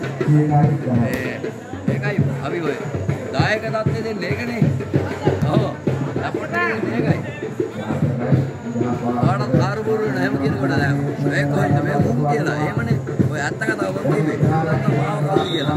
ඒකයි අපි ඔය දායක තත්ත්වෙ දෙන්නේ ඒකනේ. ඔව්. අපිට මේකයි. ආඩත් කාර්බෝරු නැම කියනකොට දැන් මේ කොහෙන්ද මේ මුම් කියලා. එහෙමනේ. ඔය අත්ත කතාව කිව්වේ. නැත්නම් මාව කවුද කියලා.